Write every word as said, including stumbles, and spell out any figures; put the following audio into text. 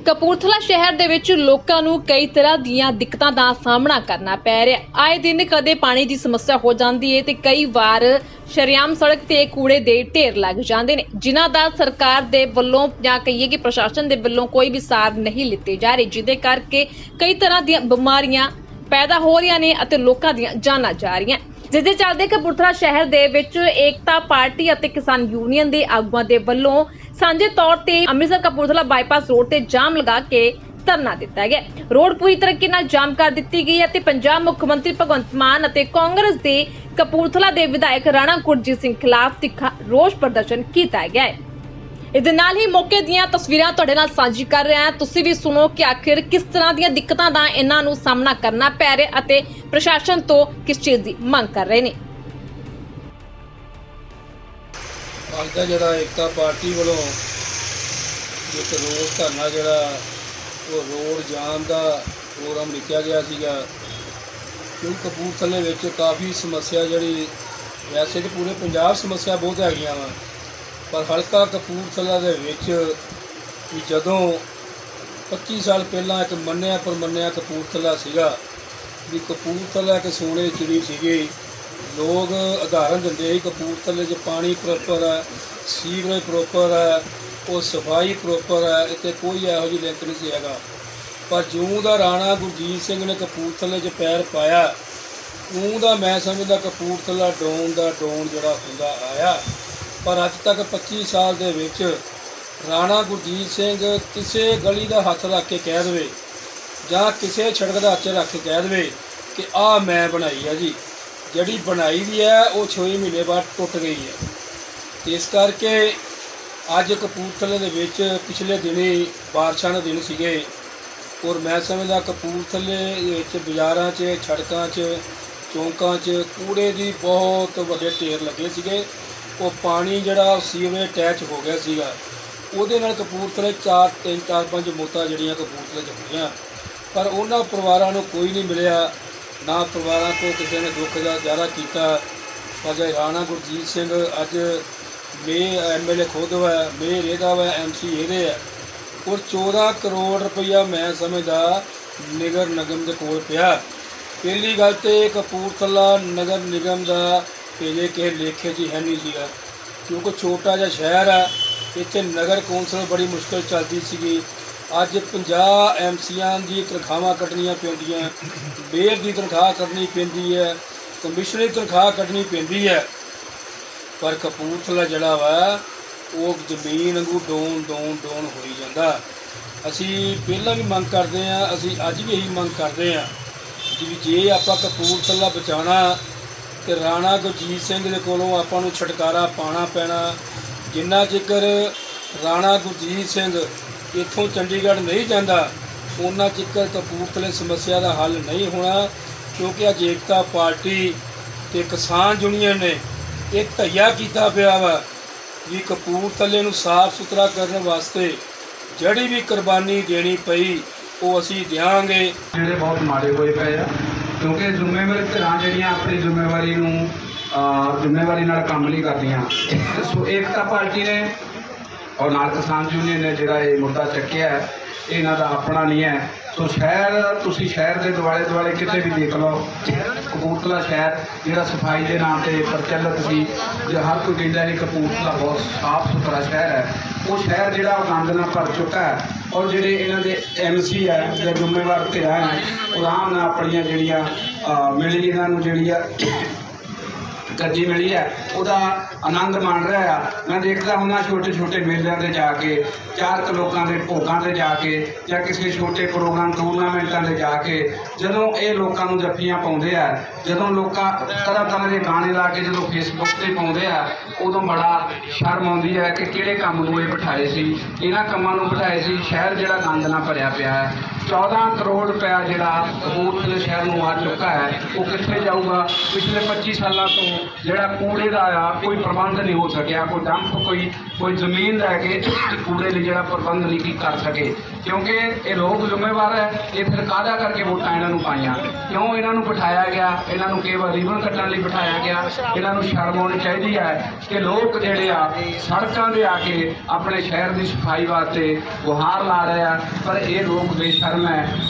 कपूरथला शहर दे विच लोकां नूं कई तरह दीयां दिक्कतां दा सामना करना पै रिहा। आए दिन कदे पानी दी समस्या हो जांदी है ते कई वार शरेआम सड़क ते कूड़े दे ढेर लग जांदे ने, जिन्हां दा सरकार दे वल्लों जां कहिए कि प्रशासन दे वल्लों कोई भी सार नहीं लित्ती जा रही, जिहदे करके कई तरह दीयां बीमारियां पैदा हो रहीआं ने अते लोकां दीयां जानां जा रहीआं। जिस दे चलदे कपूरथला शहर दे विच एकता पार्टी अते किसान यूनियन दे आगूआं दे वल्लों सांझे तौर ते अमृतसर कपूरथला बाईपास रोड ते जाम लगा के धरना दिता गया। रोड पूरी तरीके नाल जाम कर दित्ती गई है ते पंजाब मुख्यमंत्री भगवंत मान अते कांग्रेस दे कपूरथला दे विधायक राणा गुरजीत सिंह खिलाफ तिखा रोष प्रदर्शन किया गया है। इस नाल ही मौके दीयां तस्वीरां तुहाडे नाल साझी कर रहे हैं। तुसीं भी सुनो कि आखिर किस तरह दीयां दिक्कतां दा इन्हां नूं सामना करना पै रिहा अते प्रशासन तो किस चीज़ दी मंग कर रहे ने। ਅੱਜ ਦਾ ਜਿਹੜਾ ਏਕਤਾ ਪਾਰਟੀ ਵੱਲੋਂ ਇੱਕ ਰੋਡ ਧਰਨਾ ਜਿਹੜਾ ਉਹ ਰੋਡ ਜਾਮ ਦਾ ਪ੍ਰੋਗਰਾਮ ਲਿਖਿਆ ਗਿਆ ਸੀਗਾ, ਕਿਉਂਕਿ ਕਪੂਰਥਲੇ ਵਿੱਚ ਕਾਫੀ ਸਮੱਸਿਆ ਜਿਹੜੀ ਵੈਸੇ ਤਾਂ ਪੂਰੇ ਪੰਜਾਬ ਸਮੱਸਿਆ ਬਹੁਤ ਹੈਗੀਆਂ ਵਾ, ਪਰ ਹਲਕਾ ਕਪੂਰਥਲਾ ਦੇ ਵਿੱਚ ਵੀ ਜਦੋਂ ਪੱਚੀ ਸਾਲ ਪਹਿਲਾਂ ਇੱਕ ਮੰਨਿਆ ਪਰਮੰਨਿਆ ਕਪੂਰਥਲਾ ਸੀਗਾ ਵੀ ਕਪੂਰਥਲਾ ਇੱਕ ਸੋਨੇ ਚਿੜੀ ਸੀਗੀ। लोग उदाहरण देंगे ही कपूरथले च पानी प्रॉपर है, सीवरेज प्रॉपर है, और सफाई प्रॉपर है, इतने कोई यहो जी लिंक नहीं है। पर जूं का राणा गुरजीत सिंह ने कपूरथले च पैर पाया ऊँ का मैं समझदा कपूरथला डोन का डोन जोड़ा होंदा आया। पर अज तक पच्ची साल दे विच राणा गुरजीत सिंह किसी गली का हथ रख के कह दे जां किसी सड़क का हथ रख के कह दे कि आ मैं बनाई है जी, जड़ी बनाई भी है वो छे महीने बाद टुट गई है। इस करके अज कपूरथले दे विच पिछले दिनी बारिशां दे दिन सीगे और मैं समझदा कपूरथले विच बाज़ारां च सड़कां च चौंकां च कूड़े की बहुत वड्डे ढेर लगे सीगे। वो पानी जिहड़ा सीवरेज अटैच हो गया सीगा, उहदे नाल कपूरथले चार तीन चार पाँच मौतां जिहड़ियां कपूरथले च होईआं, पर उन्हां परिवारां नूं कोई नहीं मिलिया, ना परिवारों को किसी ने दुख का इजारा किया। अज राणा गुरजीत सिंह अज मे एम एल ए खुद है, मेयर एदा है, एम सी एदे है, और चौदह करोड़ रुपया मैं समझदा नगर निगम के कोल पिया। पहली गल तो कपूरथला नगर निगम का पहले किसी लेखे च है नहीं सीगा, क्योंकि छोटा जिहा शहर है, इत्थे नगर कौंसल बड़ी मुश्किल चलती सी। अज पचास एम सीआं की तनख्वाहां कटनियां पैंदियां, मेयर की तनख्वाह कटनी पैंदी है, कमिश्नर की तनख्वाह कटनी पैंदी है, पर कपूरथला जिहड़ा वा वो जमीन वांगू डोन डोन डोन होई जांदा। असी पहलां भी मंग करते हैं, असी अज भी यही मंग करते हैं कि जे आपां कपूरथला बचाना तो राणा गुरजीत सिंह दे कोलों आपां नूं छुटकारा पाना पैना। जिन्ना चिकर राणा गुरजीत सिंह इत्थों चंडीगढ़ नहीं जाता उन्ना चिकर कपूरथले समस्या का हल नहीं होना, क्योंकि अज एकता पार्टी ते किसान यूनियन ने एक धैया किया पिया वा भी कपूरथले नूं साफ सुथरा करने वास्ते जड़ी भी कुर्बानी देनी पई वो असी देंगे। जिहड़े बहुत माड़े होए पे आ, क्योंकि जिम्मेवारी धिरां जिहड़ियां अपनी जिम्मेवारी नूं जिम्मेवारी नाल काम नहीं करदियां। सो एकता पार्टी ने और नाल किसान यूनियन ने जिहड़ा ये मुद्दा चुक्या है, इन्हां दा अपना नहीं है। सो शहर तुसीं शहर के दुआले दुआले किते भी देख लो, कपूरथला शहर जिहड़ा सफाई के नाम से प्रचलित सी, जो हर कोई कहता है कपूरथला बहुत साफ सुथरा शहर है, वो शहर जिहड़ा गंद नाल भर चुका है। और जिहड़े इन्हां दे एम सी है जो जिम्मेवार धिरां है, वो आराम नाल अपणियां जिहड़ियां मिली इन्हां नूं जिहड़ी गड्डी मिली है वह आनंद मान रहा है। मैं देखता हूँ छोटे छोटे मेलों से जाके, चार लोगों के भोगों से जाके, या किसी छोटे प्रोग्राम टूरनामेंटों से जाके जदों ये लोगों को जफ्फियां पाउंदे आ, जदों लोग तरह तरह के गाने ला के जो फेसबुक से पाउंदे आ, उदों बड़ा शर्म आउंदी है कि किहड़े काम नूं ये बिठाए सी, इन्हां कामां नूं बिठाए सी। शहर जिहड़ा गंद नाल भरिया पिया है, चौदह करोड़ रुपया जिहड़ा कपूरथले शहर नूं आ चुका है, वो कित्थे जाऊगा। पिछले पच्ची सालों तो जिहड़ा कूड़े का आ कोई प्रबंध नहीं हो सकिया, कोई डंप कोई कोई जमीन लैके कूड़े लिए जो प्रबंध नहीं कर सके, क्योंकि ये लोग जिम्मेवार है। ये फिर कादा करके वोटां इन्हों पाइया, क्यों इन्हों बिठाया गया, इन्हों केवल रिबन कट्टण लई बिठाया गया। इन्हों शर्म होनी चाहिए है कि लोग जिहड़े आ सड़कों पर आके अपने शहर की सफाई वास्ते गुहार ला रहे हैं, पर ये लोग बेशर्म है।